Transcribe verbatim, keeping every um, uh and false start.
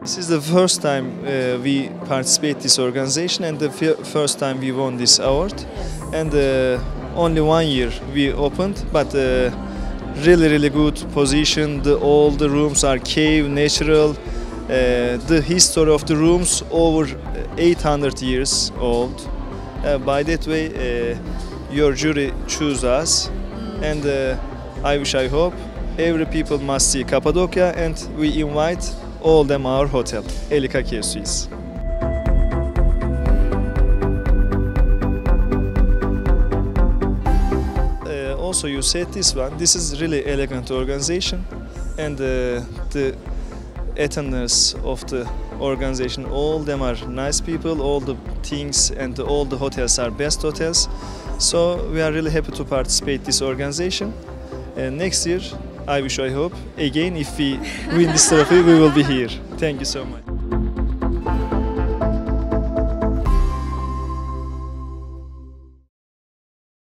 This is the first time uh, we participate this organization and the first time we won this award. And uh, only one year we opened, but uh, really, really good position. The, all the rooms are cave, natural. Uh, the history of the rooms over eight hundred years old. Uh, by that way, uh, your jury choose us, and uh, I wish, I hope, every people must see Cappadocia, and we invite all them our hotel, Elika Cave Suites. Uh, also, you said this one. This is really elegant organization, and uh, the attendants of the organization, all them are nice people. All the things and all the hotels are best hotels. So we are really happy to participate this organization. Uh, next year, I wish, I hope, again, if we win this trophy, we will be here. Thank you so much.